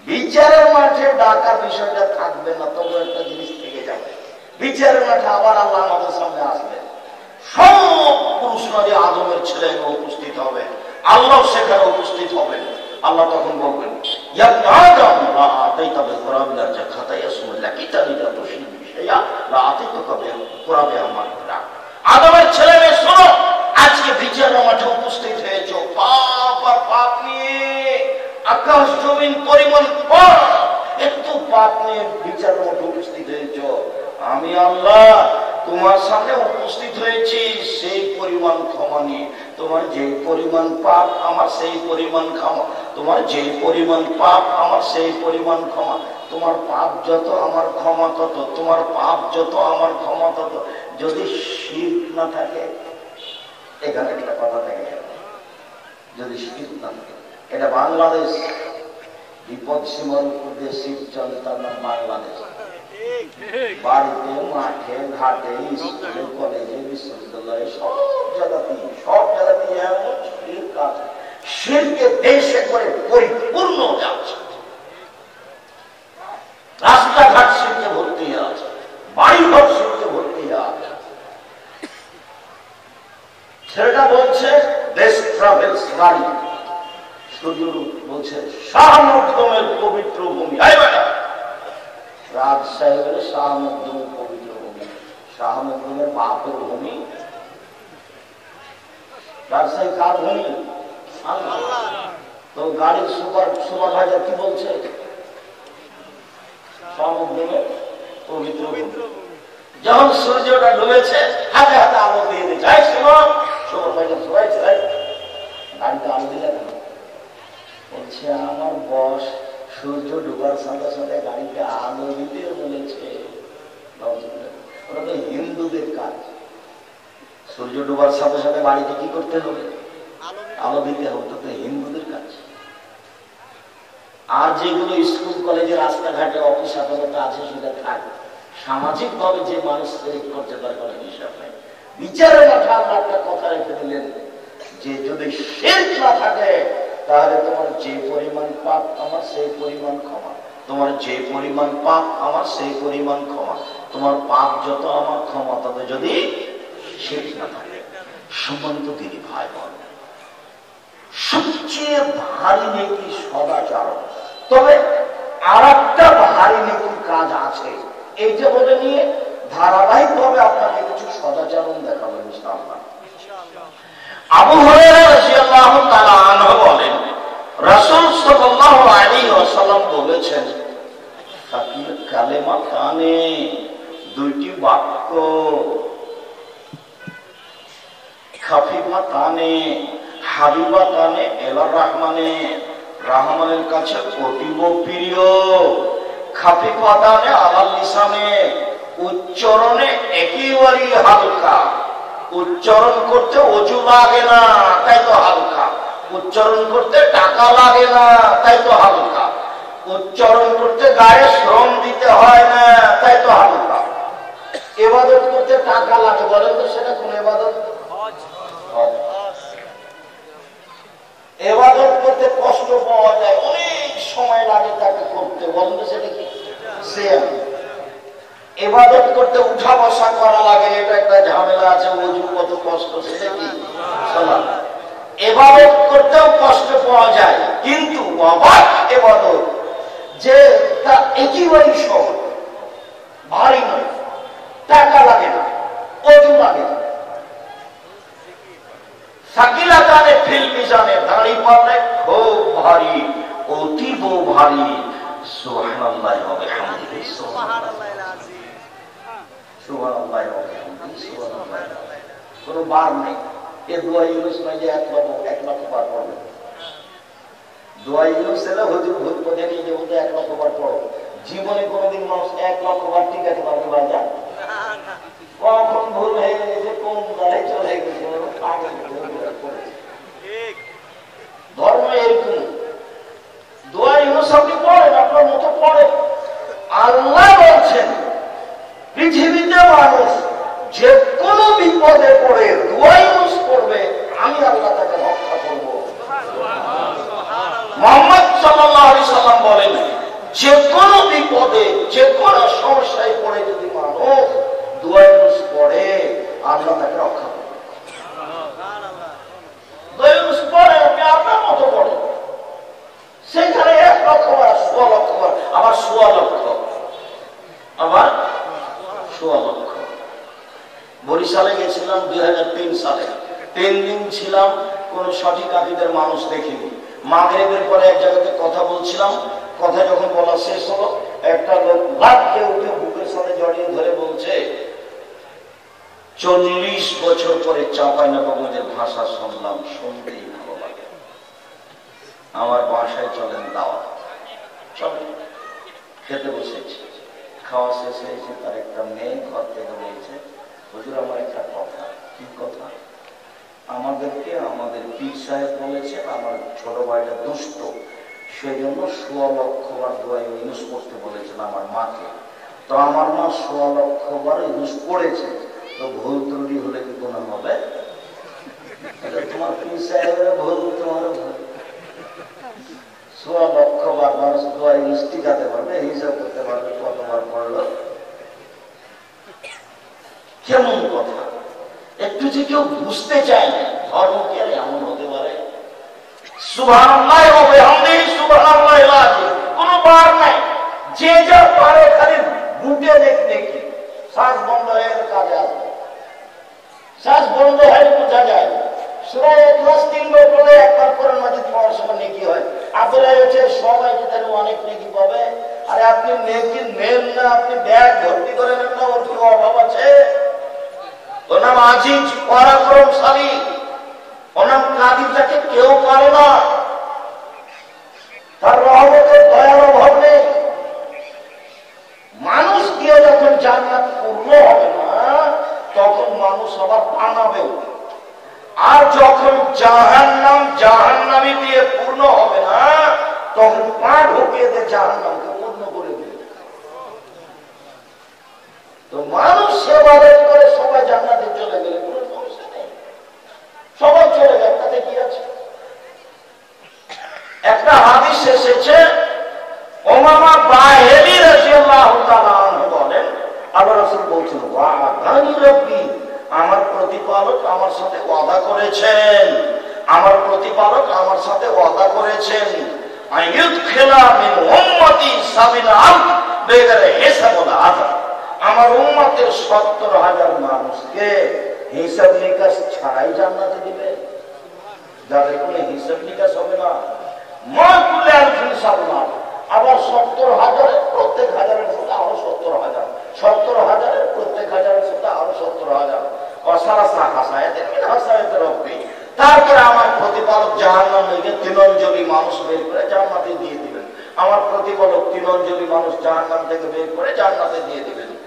বিচারের মাঠে ডাকার বিষয়টা থাকবে না, তবু একটা জিনিস থেকে যাবে। বিচারের মাঠে আবার আল্লাহ আমাদের সামনে আসবেন, সব পুরুষ নারী আদমের ছেলে উপস্থিত হবে, আল্লাহ সেখানে উপস্থিত হবেন। আল্লাহ তখন বলবেন, আদমের ছেলে মেয়ে শোনো, আজকে বিচারের মাঠে উপস্থিত হয়েছ পাপ আর পাপ নিয়ে, আকাশ জমিন পরিমাণ পাপ, একটু পাপ নিয়ে বিচারের মাঠে উপস্থিত হয়েছ। আমি আল্লাহ তোমার সামনে উপস্থিত হয়েছি সেই পরিমাণ ক্ষমা নিয়ে। তোমার যে পরিমাণ পাপ আমার সেই পরিমাণ ক্ষমা, তোমার যে পরিমাণ পাপ আমার সেই পরিমাণ ক্ষমা। তোমার পাপ যত আমার ক্ষমা তত, তোমার পাপ যত আমার ক্ষমা তত। যদি শিরক না থাকে, এখানে একটা কথা থেকে গেল, যদি শিরক না থাকে, এটা বাংলাদেশ, বিপদ সীমার উপর দিয়ে শিব চলে, তার নাম বাংলাদেশ। বাড়িতে, মাঠে, ঘাটে, স্কুলে, কলেজে, বিশ্ববিদ্যালয়ে, সব জায়গাতেই এমন শিরক আছে, শিরকে দেশে করে পরিপূর্ণ যাচ্ছে। রাস্তাঘাট শিরকে ভর্তি আছে, বাড়িঘর শিরকে ভর্তি আছে। ছেলেটা বলছে দেশ ট্রাভেলস গাড়ি, সূর্যরূপ বলছে শাহ মখদুমের পবিত্র ভূমি। রাজশাহী বলে শাহ মখদুমের পবিত্র ভূমি, শাহ মখদুমের বাপের ভূমি। রাজশাহী কার ভূমি? তো গাড়ির সুপারভাইজার কি বলছে? শাহ মখদুমের পবিত্র ভূমি। যখন সূর্যটা ডুবেছে, হাতে হাতে আলো দিয়ে দিচ্ছে, সুপারভাইজার সবাই গাড়িতে আলো দিলে কেন? বলছে আমার বস সূর্য ডুবার সাথে সাথে গাড়িতে আলো দিতে বলেছে। ওটা তো হিন্দুদের কাজ, সূর্য ডুবার সাথে সাথে বাড়িতে কি করতে হবে? আলো দিতে হবে, তো হিন্দুদের কাজ। আর যেগুলো স্কুল কলেজে রাস্তাঘাটে অফিস আদালতে আছে সেটা থাকে, সামাজিক ভাবে যে মানুষ করছে তার কোনো হিসাব নেই। বিচারের মাঠে আল্লাহ একটা কথা রেখে দিলেন যে যদি শিরক না থাকে, তাহলে তোমার যে পরিমাণ পাপ আমার সেই পরিমাণ ক্ষমা, তোমার যে পরিমাণ পাপ আমার সেই পরিমাণ ক্ষমা, তোমার পাপ যত আমার ক্ষমা তত। যদি শিরক না থাকে, সম্মানিত দিদি ভাই বোন, সবচেয়ে ভারী নেকি সদাচরণ। তবে আর একটা ভারী নেকির কাজ আছে, এইটা বলে নিয়ে ধারাবাহিক ভাবে আপনাকে কিছু সদাচরণ দেখাবো ইনশাআল্লাহ। আবু হুরায়রা রাদিয়াল্লাহু তাআলা আনহু বলেন, রাসূল সাল্লাল্লাহু আলাইহি ওয়াসাল্লাম বলেছেন, কালেমাতানে, দুইটি বাক্য, খাফিফাতানে হাবিবাতানে ইলার রহমানে, রহমানের কাছে অতীব প্রিয়। খাফিফাতানে আলাল লিসানে, উচ্চারণে একেবারেই হালকা, উচ্চারণ করতে অজু লাগে না তাই তো হালকা, উচ্চারণ করতে টাকা লাগে না তাই তো হালকা, উচ্চারণ করতে গায়ে শ্রম দিতে হয় না তাই তো হালকা। ইবাদত করতে টাকা লাগে, বলেন তো সেটা কোন ইবাদত? ইবাদত করতে কষ্ট পাওয়া যায়, অনেক সময় লাগে তাকে করতে, বলেন তো সেটা কি? সিয়াম। ইবাদত করতে উঠা বসা করা লাগে, এটা একটা ঝামেলা আছে, ওযু কত কষ্ট, সেটা কি? সালাত। ইবাদত করতেও কষ্ট পাওয়া যায়, কিন্তু অবাক ইবাদত যে তা একেবারেই সহজ, ভারী নয়, টাকা লাগে না, ওযু লাগে না। সাকিলাতানে ফিল মিজানে, দাঁড়ি পাল্লে খুব ভারী, অতীব ভারী। সুবহানাল্লাহি ওয়া বিহামদিহি, সুবহানাল্লাহিল আযীম, সুবহানাল্লাহি ওয়া বিহামদিহি, সুবহানাল্লাহি। কোনো বার নেই। এই দোয়া ইউনুস নয় যে এক লক্ষ বার পড়বে। দোয়া ইউনুস এলে হুজুর ভুল পথে নিয়ে যে বলতে 1 লক্ষ বার পড়ো, জীবনে কোনোদিন মানুষ 1 লক্ষ বার টিকাতে পারবে বাজা? কখন ভুল হয়ে গেছে, কোন দাঁড়ায় চলে গেছে, ধর্ম এরকম। দোয়া ইউনুস আপনি পড়েন, আপনার মতো পড়েন। আল্লাহ বলছেন পৃথিবীতে মানুষ যে কোনো বিপদে পড়ে দোয়া ইউনুস করবে, আমি আল্লাহ তাকে রক্ষা করবো। মুহাম্মদ সাল্লাল্লাহু আলাইহি সাল্লাম বলেন, সোয়া লক্ষ বার, আবার সোয়া লক্ষ, আবার সোয়া লক্ষ। বরিশালে গেছিলাম 2003 সালে, 3 দিন ছিলাম, কোন সঠিক আকিদের মানুষ দেখিনি। মাগরিবের পরে এক জায়গাতে কথা বলছিলাম, কথা যখন বলা শেষ হলো, একটা লোক লাফকে উঠে বুকের সাথে জড়িয়ে ধরে বলছে, 40 বছর পরে চাঁপাইনবাবগঞ্জের ভাষা শুনলাম, শুনতেই ভালো লাগে। আমার বাসায় চলেন দাওয়াত, চলেন। খেতে বসেছি, খাওয়া শেষ হয়েছে, তার একটা মেয়ে ঘর থেকে বলছে, হুজুর আমার একটা কথা। কি কথা? আমাদেরকে আমাদের পীর সাহেব বলেছেন আমার ছোট ভাইটা দুষ্ট, সেই জন্য 16 লক্ষ বার দোয়া ইউজ করতে বলেছেন আমার মাকে। তো আমার মা 16 লক্ষ বার ইউজ করেছে, তো ভুল ত্রুটি হলে কি কোনো হবে? এটা তোমার পীর সাহেবের ভুল, তোমার ভুল। 16 লক্ষ বার মানুষ দোয়া ইউজ টিকাতে পারবে, হিসাব করতে পারবে কতবার পড়লো। কেমন কথা! একটু যে কেউ বুঝতে চায় না ধর্ম কি আর এমন হতে পারে? সুবহানাল্লাহ ওয়া বিহামদিহি সুবহানাল্লাহিল আযীম, কোনো বার নাই। যে যা পারে খালি বুটে দেখি, শ্বাস বন্ধ হয়ে কাজে আসবে, শ্বাস বন্ধ হয়ে বোঝা যায়। সূরা ইখলাস 3 বার পড়ে একবার কোরআন মাজিদ পড়ার সময় নেকি হয়। আপনারা হচ্ছে সবাই যেন অনেক নেকি পাবে। আরে আপনি নেকি নেন না, আপনি ব্যাগ ভর্তি করে নেন না, ওর কি অভাব আছে? ওর নাম আজিজ পরাক্রমশালী, ওর নাম কাদির, যাকে কেউ পারে না। তার রহমতের দয়ার অভাব নেই। মানুষ দিয়ে যখন জান্নাত পূর্ণ হবে না, তখন মানুষ আবার বানাবে। আর যখন জাহান্নামী দিয়ে পূর্ণ হবে না, তখন পা ঢুকিয়ে দিয়ে জাহান্নামকে পূর্ণ করে দেবে। তো মানুষ সেবাদত করে সবাই জান্নাতে চলে গেলে কোনো সমস্যা নেই, সবাই চলে যাক, তাতে কি আছে? একটা হাদিস এসেছে, উমামা বাহিলি রাদিয়াল্লাহু তাআলা আনহু বলেন, আল্লাহ রাসূল বলছেন, ওয়াদানি রাব্বি, আমার প্রতিপালক আমার সাথে ওয়াদা করেছেন, আমার প্রতিপালক আমার সাথে ওয়াদা করেছেন, আইয়ুদখিলা মিন উম্মতি সাবিনাল বেগারে হিসাব ওয়া আযাব, আমার উম্মতের 70,000 মানুষকে হিসাব নিকাশ ছাড়াই জান্নাতে দিবে, যাদের কোনো হিসাব নিকাশ হবে না। মা কুল্লি আলফিন সাবিনাল, আবার 70,000 প্রত্যেক হাজারের সাথে আরো 70,000, 70,000 প্রত্যেক হাজারের সাথে আরো 70,000, অসারাসা হাসায়াতের মিন হাসায়াতের রব্বি। তারপরে আমার প্রতিপালক জাহান্নাম থেকে 3 অঞ্জলি মানুষ বের করে জান্নাতে দিয়ে দিবেন। আমার প্রতিপালক 3 অঞ্জলি মানুষ জাহান্নাম থেকে বের করে জান্নাতে দিয়ে দিবেন।